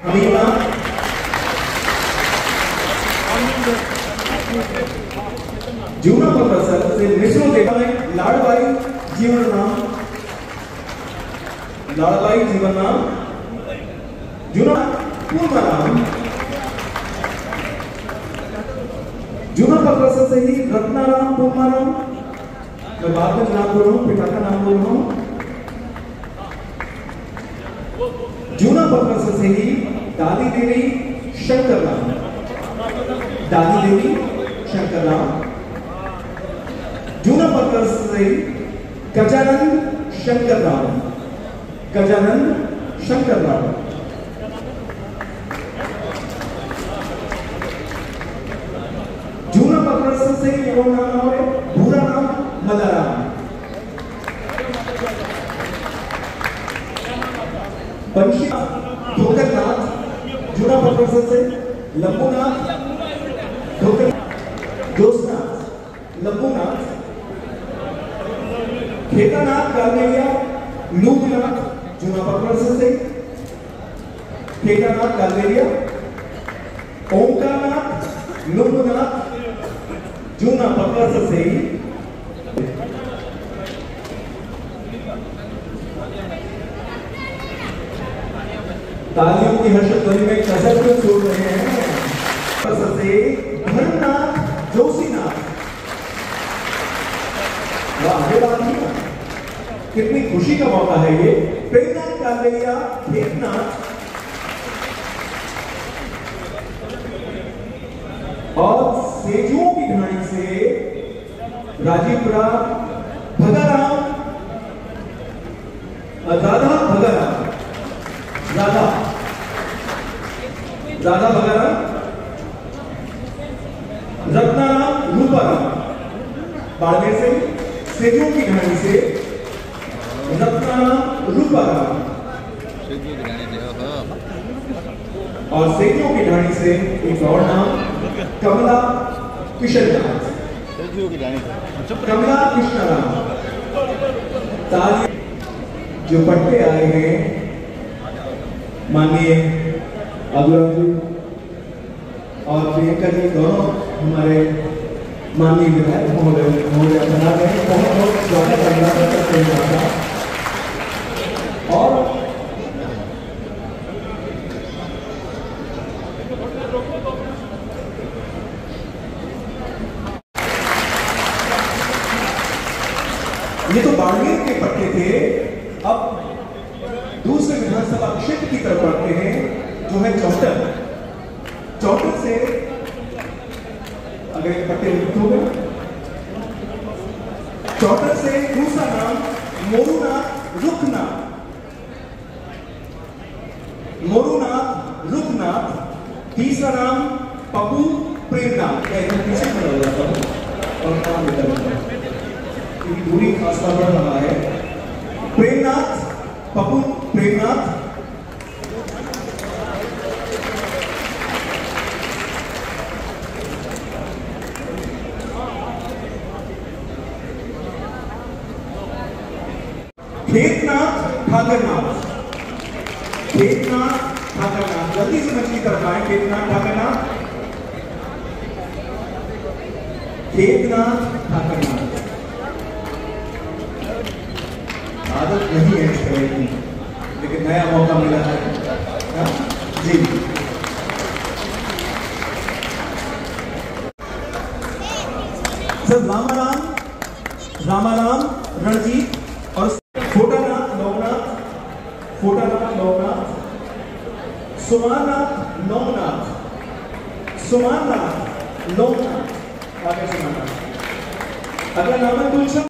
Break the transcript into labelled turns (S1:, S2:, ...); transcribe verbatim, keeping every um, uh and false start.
S1: मीना, जूना professor से मिश्रों देखा है लाडबाई जीवन नाम, लाडबाई जीवन नाम, जूना पूर्ण नाम, जूना प्रोफेसर से ही रत्नाराम पूर्ण नाम, मैं बाद में नाम बोल रहा हूँ, पिता का नाम बोल रहा हूँ। जूना प्रोफेसर से ही दादी देवी शंकर राम, दादी देवी शंकर राम, जूना प्रोफेसर से गजानंद शंकर राम, गजानंद शंकर राम, जूना प्रोफेसर से कौन नाम है पूरा नाम मदाराम, बंशी धोकरनाथ, जूना प्रोफेसर से लंबूनाथ, धोकर जोशनाथ, लंबूनाथ, खेतानाथ गालमेलिया लूबनाथ, जूना प्रोफेसर से खेतानाथ गालमेलिया, ओंकारनाथ लूबनाथ, जूना प्रोफेसर से तालियों की हर्षद ध्वनि में कसरत को छोड़ रहे हैं से धर्मनाथ जोशीनाथ। वाह, आगे बात नहीं है, कितनी खुशी का मौका है ये। प्रेमनाथ गालमेलिया खेतनाथ और सेजुओं की ढाणी से राजीवपुरा भगाराम, राधा भगाराम, राधा राधा भगाराम, रत्नाराम रूपाराम, बाड़मेर से सेजुओं की ढाणी से रत्नाराम रूपाराम और सेजुओं की ढाणी से एक और नाम कमला किशननाथ, कमला कृष्णाराम। ताली जो पट्टे आए हैं माननीय अब्दुल जी और प्रियंका जी, दोनों हमारे माननीय विधायक महोदय महोदय बना रहे हैं, बहुत बहुत स्वागत करते हैं। और ये तो बाड़मेर के पट्टे थे, अब दूसरे विधानसभा क्षेत्र की तरफ बढ़ते हैं जो है चौटर। चौटर से अगर एक पट्टे लिखते हो गए, चौटर से दूसरा नाम मोरूनाथ रुखनाथ, मोरूनाथ रुखनाथ, तीसरा नाम पप्पू प्रेमनाथ। क्या एकदम पीछे खड़ा हो जाता हूं और नाम लेता हूं, दूरी खासा बढ़ रहा है। प्रेमनाथ, पप्पू प्रेमनाथ, खेतनाथ ठाकरनाथ, खेतनाथ ठाकरनाथ, जल्दी से मछली तरफ आए। खेतनाथ ठाकरनाथ, खेतनाथ ठाकरनाथ। आदत नहीं है इस तरह की, लेकिन नया मौका मिला है जी। सर रामाराम, रामाराम रणजीत और फोटानाथ नवनाथ, फोटानाथ नवनाथ, सुमारनाथ नवनाथ, सुमारनाथ नवनाथ, आगे सुमारनाथ। अगला नाम है तुलसी।